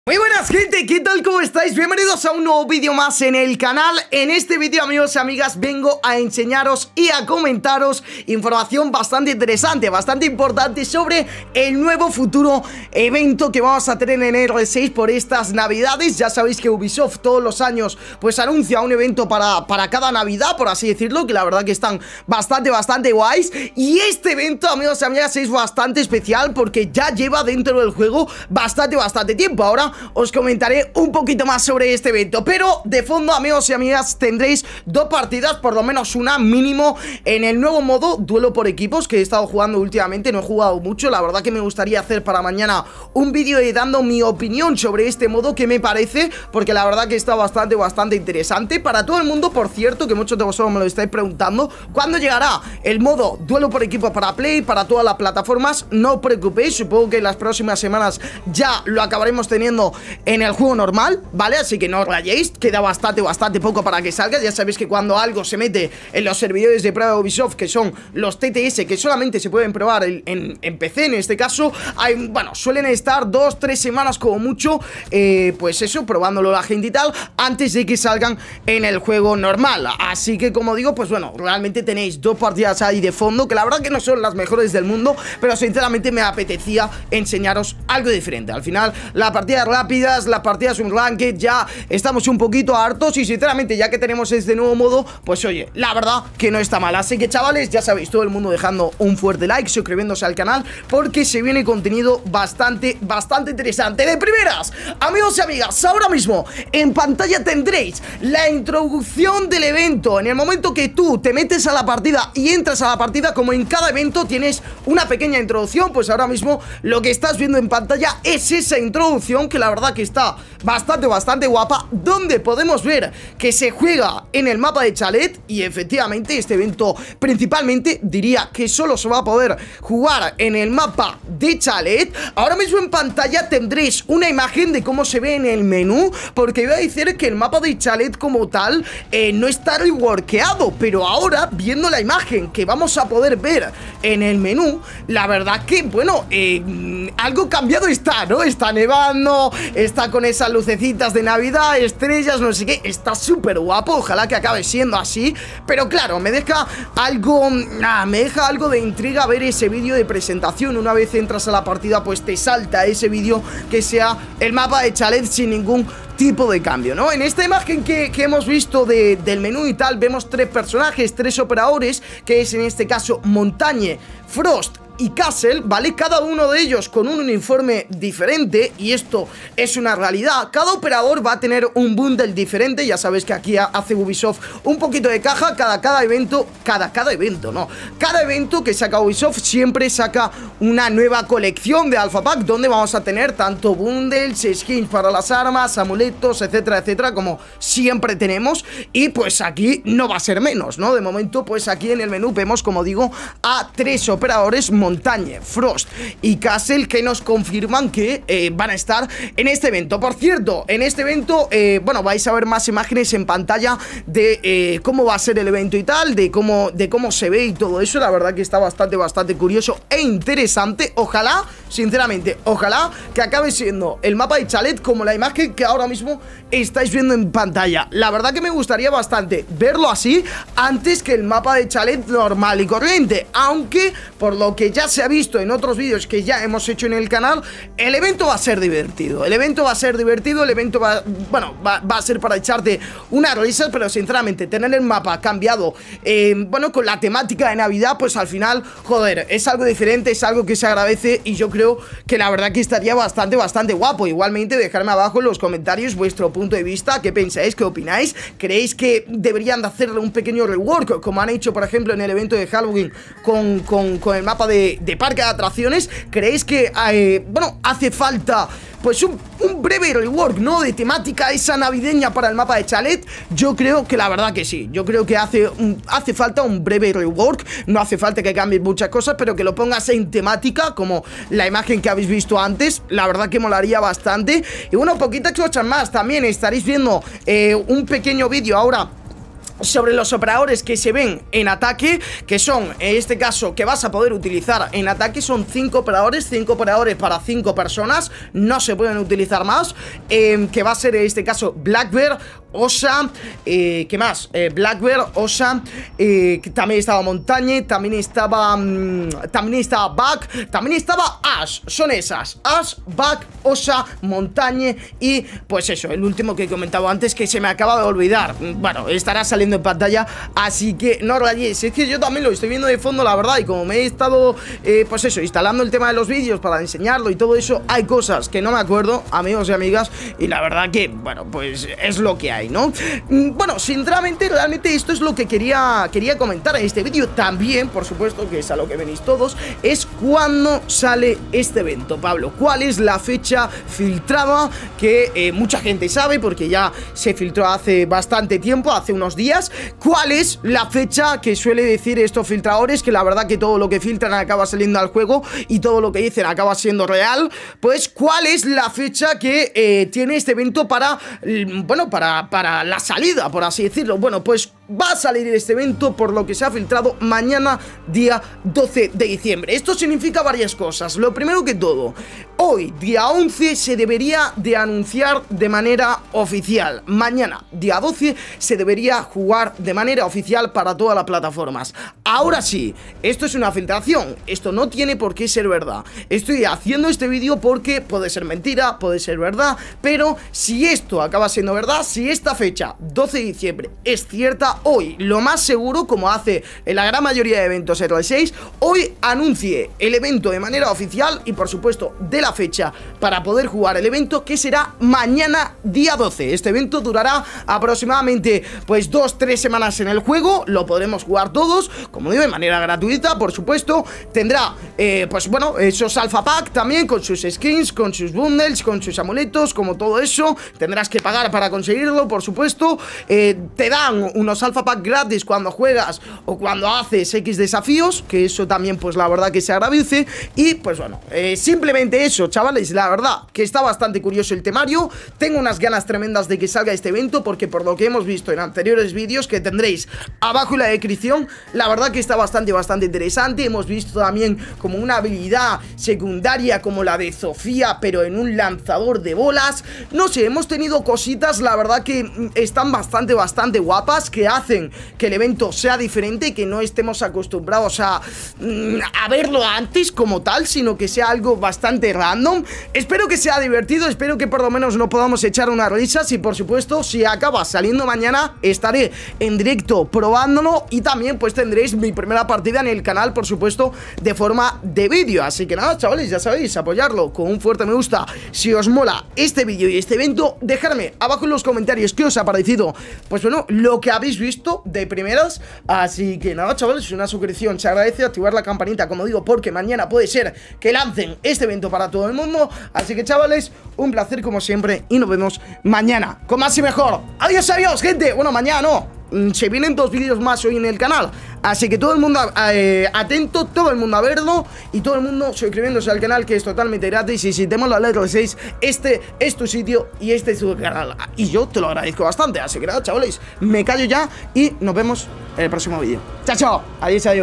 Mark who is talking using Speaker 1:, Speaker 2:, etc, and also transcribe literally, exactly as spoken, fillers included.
Speaker 1: Muy buenas gente, ¿qué tal? ¿Cómo estáis? Bienvenidos a un nuevo vídeo más en el canal. En este vídeo, amigos y amigas, vengo a enseñaros y a comentaros información bastante interesante, bastante importante sobre el nuevo futuro evento que vamos a tener en R seis por estas navidades. Ya sabéis que Ubisoft todos los años pues anuncia un evento para, para cada navidad, por así decirlo, que la verdad que están bastante, bastante guays. Y este evento, amigos y amigas, es bastante especial porque ya lleva dentro del juego bastante, bastante tiempo. Ahora os comentaré un poquito más sobre este evento, pero de fondo, amigos y amigas, tendréis dos partidas, por lo menos una mínimo, en el nuevo modo duelo por equipos que he estado jugando últimamente. No he jugado mucho, la verdad que me gustaría hacer para mañana un vídeo dando mi opinión sobre este modo, que me parece, porque la verdad que está bastante, bastante interesante para todo el mundo. Por cierto, que muchos de vosotros me lo estáis preguntando, ¿cuándo llegará el modo duelo por equipo para Play, para todas las plataformas? No os preocupéis, supongo que en las próximas semanas ya lo acabaremos teniendo en el juego normal, ¿vale? Así que no os rayéis, queda bastante, bastante poco para que salga. Ya sabéis que cuando algo se mete en los servidores de prueba de Ubisoft, que son los T T S, que solamente se pueden probar en, en, en P C en este caso, hay, bueno, suelen estar dos, tres semanas como mucho, eh, pues eso, probándolo la gente y tal, antes de que salgan en el juego normal. Así que, como digo, pues bueno, realmente tenéis dos partidas ahí de fondo, que la verdad que no son las mejores del mundo, pero sinceramente me apetecía enseñaros algo diferente. Al final, la partida rápidas, las partidas un ranked, ya estamos un poquito hartos y sinceramente ya que tenemos este nuevo modo, pues oye, la verdad que no está mal. Así que chavales, ya sabéis, todo el mundo dejando un fuerte like, suscribiéndose al canal, porque se viene contenido bastante, bastante interesante. De primeras, amigos y amigas, ahora mismo en pantalla tendréis la introducción del evento. En el momento que tú te metes a la partida y entras a la partida, como en cada evento tienes una pequeña introducción, pues ahora mismo lo que estás viendo en pantalla es esa introducción, que la verdad que está bastante, bastante guapa, donde podemos ver que se juega en el mapa de Chalet. Y efectivamente este evento principalmente diría que solo se va a poder jugar en el mapa de Chalet. Ahora mismo en pantalla tendréis una imagen de cómo se ve en el menú, porque iba a decir que el mapa de Chalet como tal eh, no está reworkeado, pero ahora viendo la imagen que vamos a poder ver en el menú, la verdad que, bueno, eh, algo cambiado está, ¿no? Está nevando, está con esas lucecitas de Navidad, estrellas, no sé qué, está súper guapo, ojalá que acabe siendo así. Pero claro, me deja algo, ah, me deja algo de intriga ver ese vídeo de presentación. Una vez entras a la partida, pues te salta ese vídeo que sea el mapa de Chalet sin ningún tipo de cambio, ¿no? En esta imagen que, que hemos visto de, del menú y tal, vemos tres personajes, tres operadores, que es en este caso Montagne, Frost y Castle, ¿vale? Cada uno de ellos con un uniforme diferente, y esto es una realidad. Cada operador va a tener un bundle diferente. Ya sabéis que aquí hace Ubisoft un poquito de caja. Cada, cada evento, cada, cada evento, no Cada evento que saca Ubisoft siempre saca una nueva colección de Alpha Pack, donde vamos a tener tanto bundles, skins para las armas, amuletos, etcétera, etcétera, como siempre tenemos. Y pues aquí no va a ser menos, ¿no? De momento, pues aquí en el menú vemos, como digo, a tres operadores, Montagne, Frost y Castle, que nos confirman que eh, van a estar en este evento. Por cierto, en este evento, eh, bueno, vais a ver más imágenes en pantalla de eh, cómo va a ser el evento y tal, de cómo, de cómo se ve y todo eso. La verdad que está bastante, bastante curioso e interesante. Ojalá, sinceramente, ojalá que acabe siendo el mapa de Chalet como la imagen que ahora mismo estáis viendo en pantalla. La verdad que me gustaría bastante verlo así antes que el mapa de Chalet normal y corriente, aunque por lo que ya se ha visto en otros vídeos que ya hemos hecho en el canal, el evento va a ser divertido. El evento va a ser divertido, el evento va, bueno, va, va a ser para echarte unas risas, pero sinceramente tener el mapa cambiado, eh, bueno, con la temática de Navidad, pues al final, joder, es algo diferente, es algo que se agradece, y yo creo que la verdad que estaría bastante, bastante guapo. Igualmente, dejadme abajo en los comentarios vuestro punto de vista, qué pensáis, qué opináis. ¿Creéis que deberían de hacerle un pequeño rework, como han hecho, por ejemplo, en el evento de Halloween con, con, con el mapa de, de parque de atracciones? ¿Creéis que, eh, bueno, hace falta pues un, un breve rework, ¿no? De temática esa navideña para el mapa de Chalet? Yo creo que la verdad que sí. Yo creo que hace, un, hace falta un breve rework. No hace falta que cambies muchas cosas, pero que lo pongas en temática, como la imagen que habéis visto antes. La verdad que molaría bastante. Y bueno, poquitas cosas más. También estaréis viendo eh, un pequeño vídeo ahora sobre los operadores que se ven en ataque, que son, en este caso, que vas a poder utilizar en ataque. Son cinco operadores, cinco operadores para cinco personas, no se pueden utilizar más, eh, que va a ser en este caso Black Bear, Osa, eh, ¿qué más? Eh, Black Bear, Osa, eh, que también estaba Montañe, también estaba mmm, también estaba Buck, también estaba Ash. Son esas, Ash, Buck, Osa, Montañe y pues eso, el último que he comentado antes, que se me acaba de olvidar. Bueno, estará saliendo en pantalla, así que no rayéis. Es que yo también lo estoy viendo de fondo, la verdad, y como me he estado, eh, pues eso, instalando el tema de los vídeos para enseñarlo y todo eso, hay cosas que no me acuerdo, amigos y amigas, y la verdad que, bueno, pues es lo que hay, ¿no? Bueno, sinceramente, realmente esto es lo que quería, quería comentar en este vídeo. También, por supuesto, que es a lo que venís todos, es cuándo sale este evento, Pablo. ¿Cuál es la fecha filtrada? Que eh, mucha gente sabe, porque ya se filtró hace bastante tiempo, hace unos días. ¿Cuál es la fecha que suele decir estos filtradores? Que la verdad que todo lo que filtran acaba saliendo al juego y todo lo que dicen acaba siendo real. Pues, ¿cuál es la fecha que eh, tiene este evento para, bueno, para, para la salida, por así decirlo? Bueno, pues va a salir este evento, por lo que se ha filtrado, mañana, día doce de diciembre. Esto significa varias cosas. Lo primero que todo, hoy, día once, se debería de anunciar de manera oficial. Mañana, día doce, se debería jugar de manera oficial para todas las plataformas. Ahora sí, esto es una filtración, esto no tiene por qué ser verdad. Estoy haciendo este vídeo porque puede ser mentira, puede ser verdad, pero si esto acaba siendo verdad, si esta fecha, doce de diciembre, es cierta, hoy, lo más seguro, como hace en la gran mayoría de eventos R seis, hoy anuncie el evento de manera oficial y, por supuesto, de la fecha para poder jugar el evento, que será mañana, día doce. Este evento durará aproximadamente, pues, dos, tres semanas en el juego. Lo podremos jugar todos, como digo, de manera gratuita, por supuesto. Tendrá, eh, pues, bueno, esos alpha pack también, con sus skins, con sus bundles, con sus amuletos, como todo eso. Tendrás que pagar para conseguirlo, por supuesto. eh, Te dan unos alpha pack gratis cuando juegas o cuando haces X desafíos, que eso también, pues, la verdad que se agradece. Y, pues, bueno, eh, simplemente eso, chavales. La verdad que está bastante curioso el temario. Tengo unas ganas tremendas de que salga este evento, porque por lo que hemos visto en anteriores vídeos, que tendréis abajo en la descripción, la verdad que está bastante, bastante interesante. Hemos visto también como una habilidad secundaria como la de Sofía, pero en un lanzador de bolas. No sé, hemos tenido cositas, la verdad que están bastante, bastante guapas, que hacen que el evento sea diferente, que no estemos acostumbrados a, a verlo antes como tal, sino que sea algo bastante random. Espero que sea divertido, espero que por lo menos nos podamos echar unas risas y, por supuesto, si acaba saliendo mañana, estaré en directo probándolo y también, pues, tendréis mi primera partida en el canal, por supuesto, de forma de vídeo. Así que nada, chavales, ya sabéis, apoyarlo con un fuerte me gusta si os mola este vídeo y este evento. Dejadme abajo en los comentarios qué os ha parecido, pues, bueno, lo que habéis visto de primeras. Así que nada, chavales, una suscripción se agradece, activar la campanita, como digo, porque mañana puede ser que lancen este evento para todo el mundo. Así que, chavales, un placer como siempre y nos vemos mañana con más y mejor. Adiós, adiós, gente. Bueno, mañana no, se vienen dos vídeos más hoy en el canal, así que todo el mundo eh, atento, todo el mundo a verlo y todo el mundo suscribiéndose al canal, que es totalmente gratis. Y si te mola la R seis, este es tu sitio y este es tu canal, y yo te lo agradezco bastante. Así que nada, chavales, me callo ya y nos vemos en el próximo vídeo. Chao, chao, adiós, adiós.